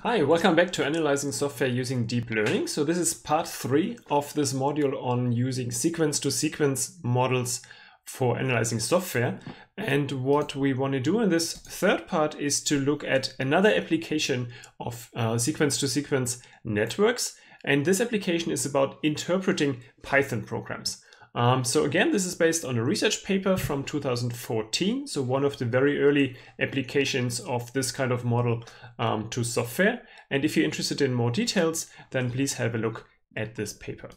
Hi, welcome back to Analyzing Software Using Deep Learning. So this is part 3 of this module on using sequence-to-sequence models for analyzing software. And what we want to do in this third part is to look at another application of sequence-to-sequence networks. And this application is about interpreting Python programs. So again, this is based on a research paper from 2014. So one of the very early applications of this kind of model to software. And if you're interested in more details, then please have a look at this paper.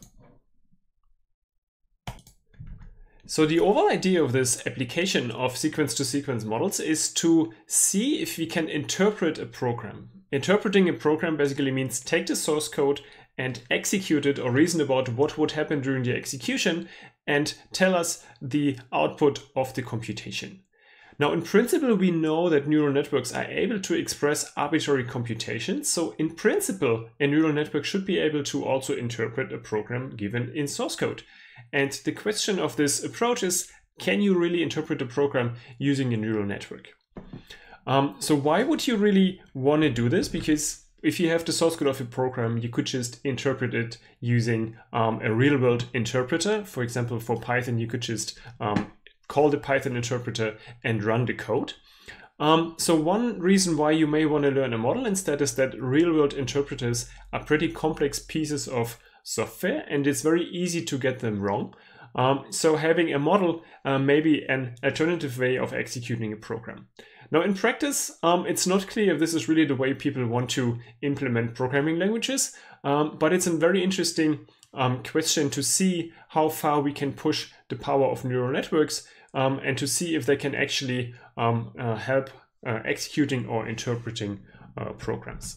So the overall idea of this application of sequence-to-sequence models is to see if we can interpret a program. Interpreting a program basically means take the source code and execute it or reason about what would happen during the execution and tell us the output of the computation. Now, in principle, we know that neural networks are able to express arbitrary computations. So in principle, a neural network should be able to also interpret a program given in source code. And the question of this approach is, can you really interpret a program using a neural network? So why would you really want to do this? Because if you have the source code of a program, you could just interpret it using a real-world interpreter. For example, for Python, you could just call the Python interpreter and run the code. So one reason why you may want to learn a model instead is that real-world interpreters are pretty complex pieces of software, and it's very easy to get them wrong. So having a model may be an alternative way of executing a program. Now, in practice, it's not clear if this is really the way people want to implement programming languages, but it's a very interesting question to see how far we can push the power of neural networks and to see if they can actually help executing or interpreting programs.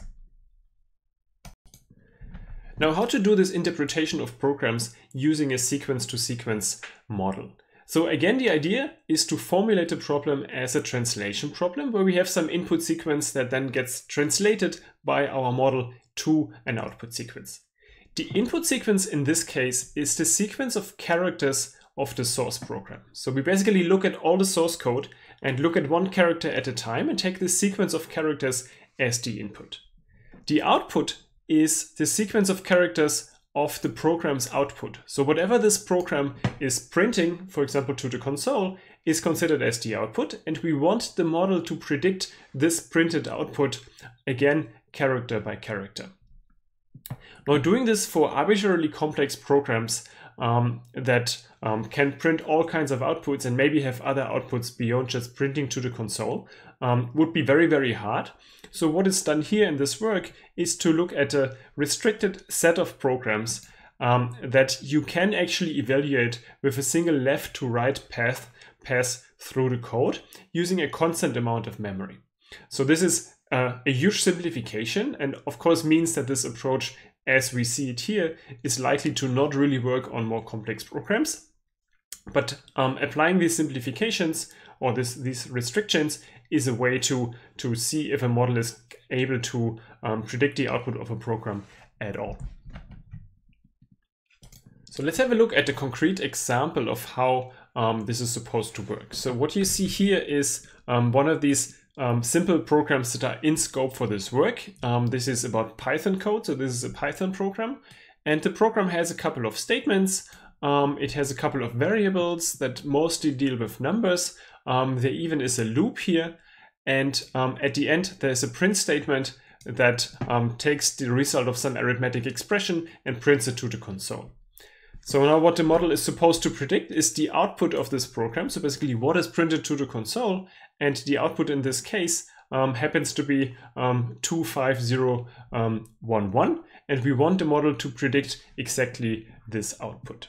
Now, how to do this interpretation of programs using a sequence-to-sequence model. So again, the idea is to formulate a problem as a translation problem where we have some input sequence that then gets translated by our model to an output sequence. The input sequence in this case is the sequence of characters of the source program. So we basically look at all the source code and look at one character at a time and take this sequence of characters as the input. The output is the sequence of characters of the program's output. So whatever this program is printing, for example, to the console, is considered as the output, and we want the model to predict this printed output, again, character by character. Now, doing this for arbitrarily complex programs that can print all kinds of outputs and maybe have other outputs beyond just printing to the console would be very, very hard. So what is done here in this work is to look at a restricted set of programs that you can actually evaluate with a single left to right pass through the code using a constant amount of memory. So this is a huge simplification, and of course means that this approach, as we see it here, is likely to not really work on more complex programs. But applying these simplifications or these restrictions is a way to see if a model is able to predict the output of a program at all. So let's have a look at a concrete example of how this is supposed to work. So what you see here is one of these simple programs that are in scope for this work. This is about Python code. So this is a Python program, and the program has a couple of statements. It has a couple of variables that mostly deal with numbers. There even is a loop here. And at the end, there's a print statement that takes the result of some arithmetic expression and prints it to the console. So now what the model is supposed to predict is the output of this program. So basically what is printed to the console, and the output in this case happens to be 25011, and we want the model to predict exactly this output.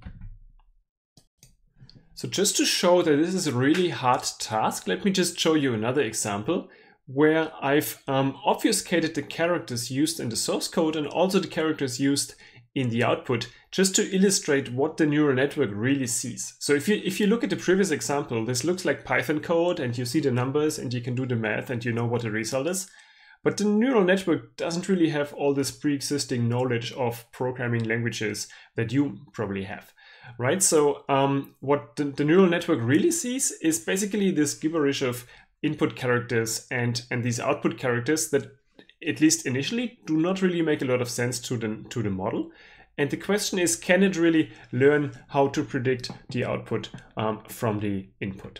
So just to show that this is a really hard task, let me just show you another example where I've obfuscated the characters used in the source code and also the characters used in the output, just to illustrate what the neural network really sees. So if you look at the previous example, this looks like Python code and you see the numbers and you can do the math and you know what the result is. But the neural network doesn't really have all this pre-existing knowledge of programming languages that you probably have, right? So what the neural network really sees is basically this gibberish of input characters and these output characters that at least initially, do not really make a lot of sense to the model. And the question is, can it really learn how to predict the output from the input?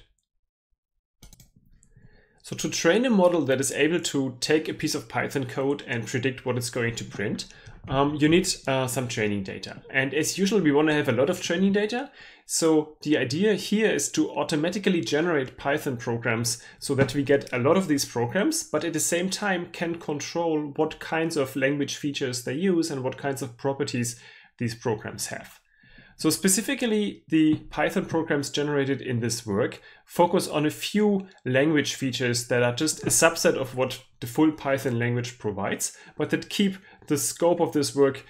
So to train a model that is able to take a piece of Python code and predict what it's going to print, you need some training data. And as usual, we want to have a lot of training data. So the idea here is to automatically generate Python programs so that we get a lot of these programs, but at the same time can control what kinds of language features they use and what kinds of properties these programs have. So specifically, the Python programs generated in this work focus on a few language features that are just a subset of what the full Python language provides, but that keep the scope of this work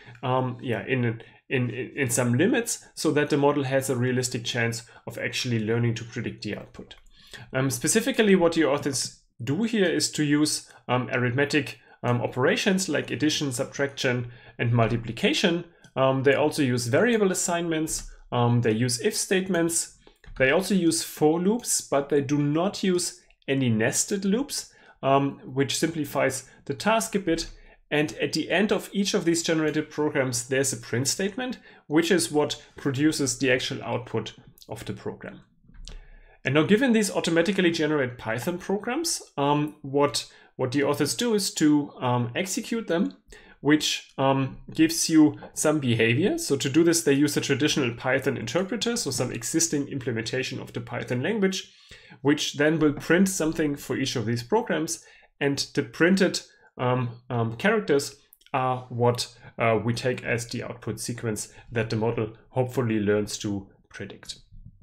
in some limits so that the model has a realistic chance of actually learning to predict the output. Specifically, what the authors do here is to use arithmetic operations like addition, subtraction, and multiplication. They also use variable assignments, they use if statements, they also use for loops, but they do not use any nested loops, which simplifies the task a bit. And at the end of each of these generated programs, there's a print statement, which is what produces the actual output of the program. And now, given these automatically generated Python programs, what the authors do is to execute them, which gives you some behavior. So to do this, they use a traditional Python interpreter, so some existing implementation of the Python language, which then will print something for each of these programs. And the printed characters are what we take as the output sequence that the model hopefully learns to predict.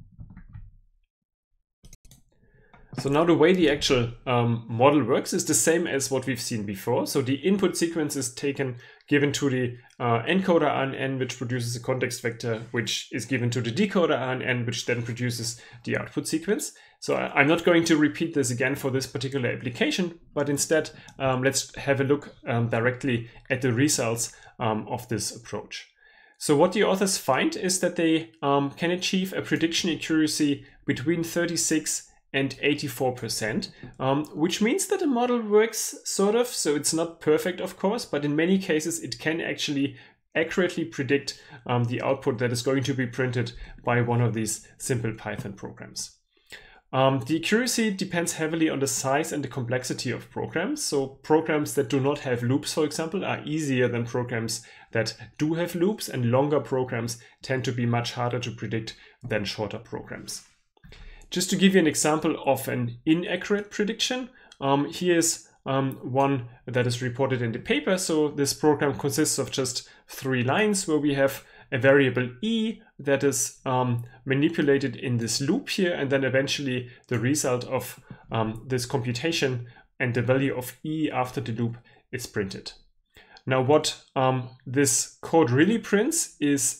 So now the way the actual model works is the same as what we've seen before. So the input sequence is given to the encoder RNN, which produces a context vector, which is given to the decoder RNN, which then produces the output sequence. So I'm not going to repeat this again for this particular application, but instead let's have a look directly at the results of this approach. So what the authors find is that they can achieve a prediction accuracy between 36 and 84%, which means that the model works sort of, so it's not perfect, of course, but in many cases it can actually accurately predict the output that is going to be printed by one of these simple Python programs. The accuracy depends heavily on the size and the complexity of programs. So programs that do not have loops, for example, are easier than programs that do have loops, and longer programs tend to be much harder to predict than shorter programs. Just to give you an example of an inaccurate prediction, here's one that is reported in the paper. So this program consists of just 3 lines where we have a variable e that is manipulated in this loop here, and then eventually the result of this computation and the value of e after the loop is printed. Now what this code really prints is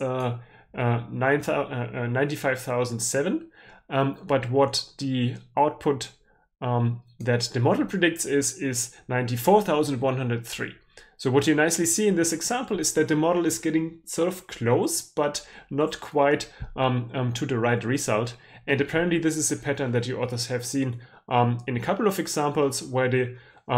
95,007. But what the output that the model predicts is 94,103. So what you nicely see in this example is that the model is getting sort of close, but not quite to the right result. And apparently this is a pattern that the authors have seen in a couple of examples where the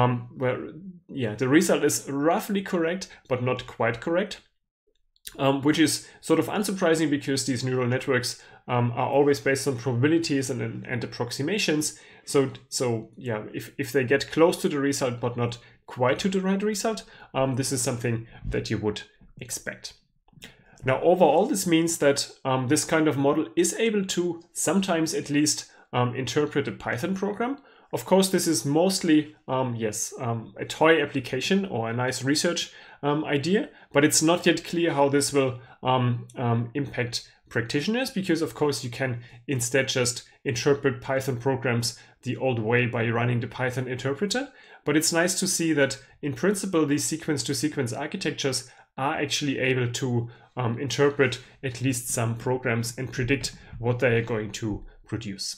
result is roughly correct, but not quite correct. Which is sort of unsurprising because these neural networks are always based on probabilities and approximations. So yeah, if they get close to the result but not quite to the right result, this is something that you would expect. Now overall, this means that this kind of model is able to sometimes at least interpret a Python program. Of course, this is mostly, a toy application or a nice research idea, but it's not yet clear how this will impact practitioners, because of course you can instead just interpret Python programs the old way by running the Python interpreter. But it's nice to see that in principle, these sequence-to-sequence architectures are actually able to interpret at least some programs and predict what they are going to produce.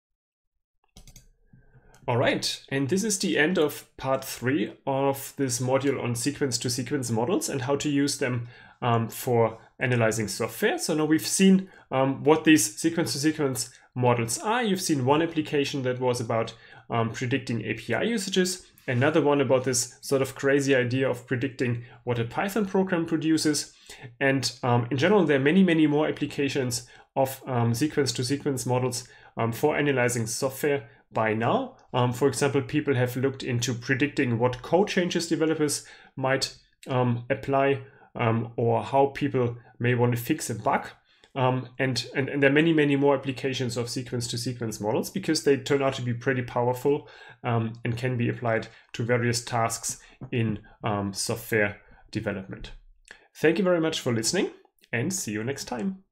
All right, and this is the end of part 3 of this module on sequence-to-sequence models and how to use them for analyzing software. So now we've seen what these sequence-to-sequence models are. You've seen one application that was about predicting API usages. another one about this sort of crazy idea of predicting what a Python program produces. And in general, there are many, many more applications of sequence-to-sequence models for analyzing software by now. For example, people have looked into predicting what code changes developers might apply, or how people may want to fix a bug. And there are many, many more applications of sequence-to-sequence models because they turn out to be pretty powerful and can be applied to various tasks in software development. Thank you very much for listening, and see you next time.